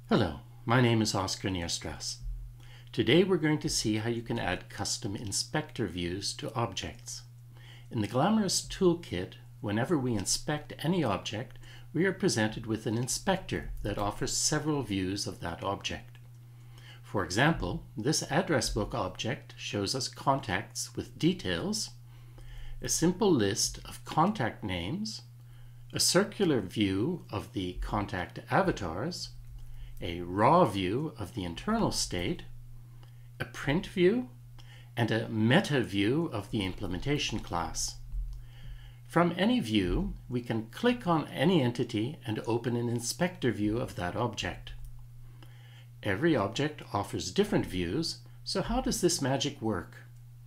Hello, my name is Oscar Nierstrass. Today we're going to see how you can add custom inspector views to objects. In the Glamorous Toolkit, whenever we inspect any object, we are presented with an inspector that offers several views of that object. For example, this address book object shows us contacts with details, a simple list of contact names, a circular view of the contact avatars, a raw view of the internal state, a print view, and a meta view of the implementation class. From any view, we can click on any entity and open an inspector view of that object. Every object offers different views, so how does this magic work?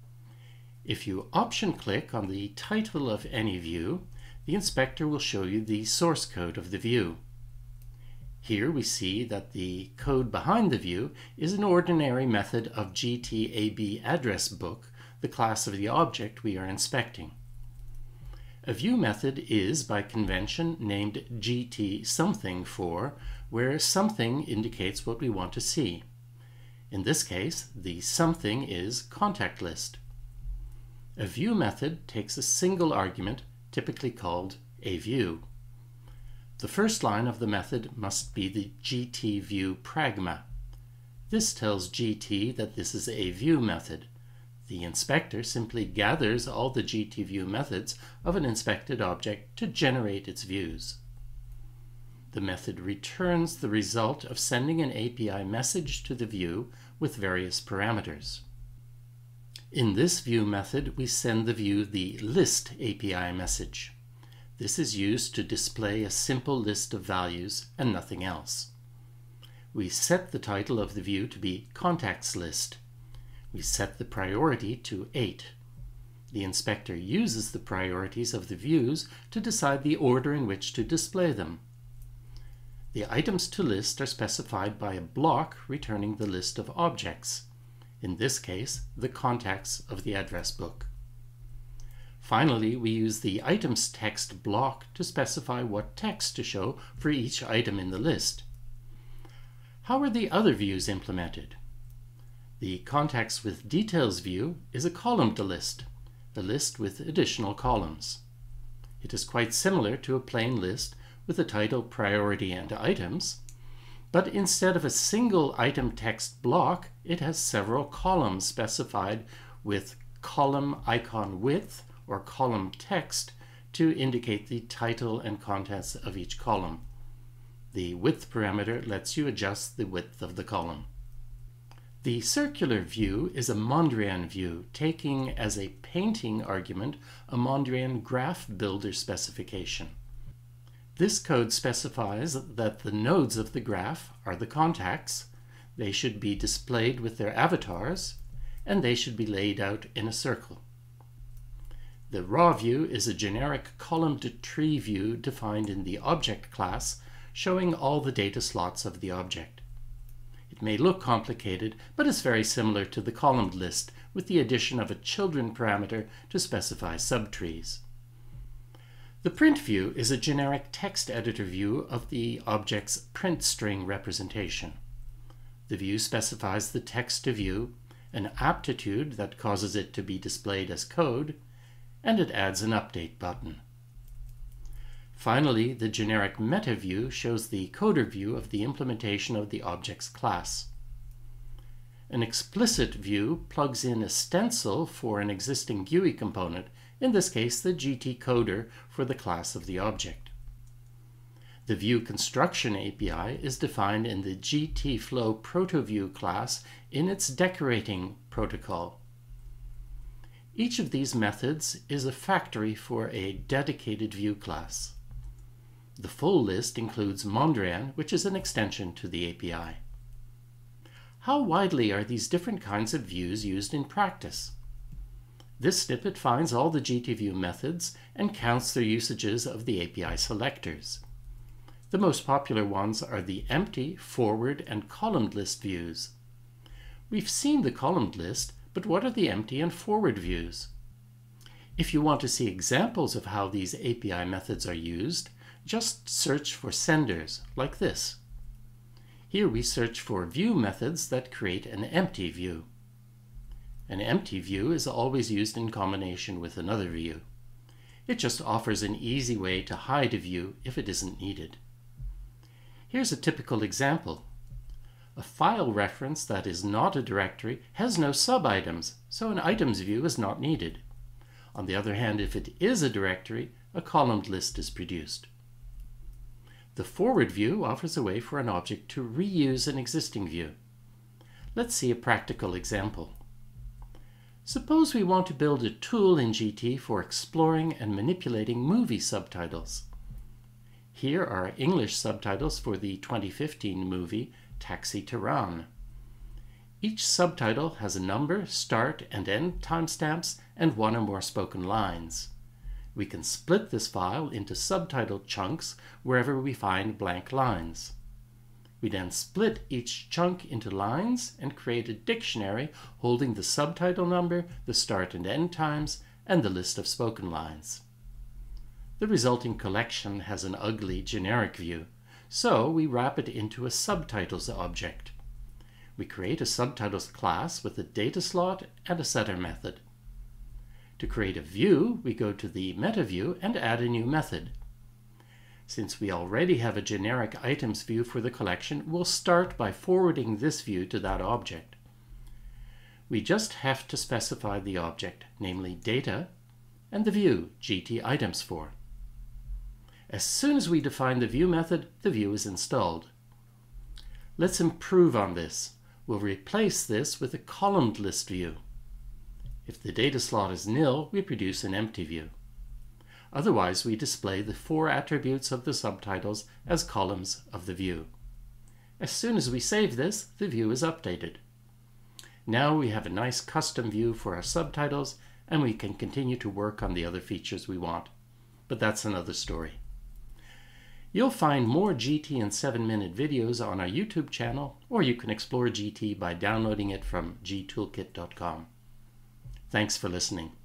If you option click on the title of any view, the inspector will show you the source code of the view. Here we see that the code behind the view is an ordinary method of GTAB address book, the class of the object we are inspecting. A view method is, by convention, named GT something for, where something indicates what we want to see. In this case, the something is contact list. A view method takes a single argument, typically called a view. The first line of the method must be the GTView pragma. This tells GT that this is a view method. The inspector simply gathers all the GTView methods of an inspected object to generate its views. The method returns the result of sending an API message to the view with various parameters. In this view method, we send the view the list API message. This is used to display a simple list of values and nothing else. We set the title of the view to be Contacts List. We set the priority to 8. The inspector uses the priorities of the views to decide the order in which to display them. The items to list are specified by a block returning the list of objects, in this case, the contacts of the address book. Finally, we use the items text block to specify what text to show for each item in the list. How are the other views implemented? The contacts with details view is a columned list, a list with additional columns. It is quite similar to a plain list with a title, priority, and items, but instead of a single item text block, it has several columns specified with column icon width or column text to indicate the title and contents of each column. The width parameter lets you adjust the width of the column. The circular view is a Mondrian view, taking as a painting argument a Mondrian graph builder specification. This code specifies that the nodes of the graph are the contacts, they should be displayed with their avatars, and they should be laid out in a circle. The raw view is a generic columned tree view defined in the object class, showing all the data slots of the object. It may look complicated, but is very similar to the columned list, with the addition of a children parameter to specify subtrees. The print view is a generic text editor view of the object's print string representation. The view specifies the text to view, an aptitude that causes it to be displayed as code, and it adds an update button. Finally, the generic meta view shows the coder view of the implementation of the object's class. An explicit view plugs in a stencil for an existing GUI component, in this case the GT coder for the class of the object. The view construction API is defined in the GTFlow ProtoView class in its decorating protocol. Each of these methods is a factory for a dedicated view class. The full list includes Mondrian, which is an extension to the API. How widely are these different kinds of views used in practice? This snippet finds all the GTView methods and counts their usages of the API selectors. The most popular ones are the empty, forward, and columned list views. We've seen the columned list, but what are the empty and forward views? If you want to see examples of how these API methods are used, just search for senders like this. Here we search for view methods that create an empty view. An empty view is always used in combination with another view. It just offers an easy way to hide a view if it isn't needed. Here's a typical example. A file reference that is not a directory has no sub-items, so an items view is not needed. On the other hand, if it is a directory, a columned list is produced. The forward view offers a way for an object to reuse an existing view. Let's see a practical example. Suppose we want to build a tool in GT for exploring and manipulating movie subtitles. Here are English subtitles for the 2015 movie Taxi Tehran. Each subtitle has a number, start and end timestamps, and one or more spoken lines. We can split this file into subtitle chunks wherever we find blank lines. We then split each chunk into lines and create a dictionary holding the subtitle number, the start and end times, and the list of spoken lines. The resulting collection has an ugly generic view, so we wrap it into a subtitles object. We create a subtitles class with a data slot and a setter method. To create a view, we go to the meta view and add a new method. Since we already have a generic items view for the collection, we'll start by forwarding this view to that object. We just have to specify the object, namely data, and the view, GT items for. As soon as we define the view method, the view is installed. Let's improve on this. We'll replace this with a columned list view. If the data slot is nil, we produce an empty view. Otherwise, we display the 4 attributes of the subtitles as columns of the view. As soon as we save this, the view is updated. Now we have a nice custom view for our subtitles, and we can continue to work on the other features we want. But that's another story. You'll find more GT in 7-minute videos on our YouTube channel, or you can explore GT by downloading it from gtoolkit.com. Thanks for listening.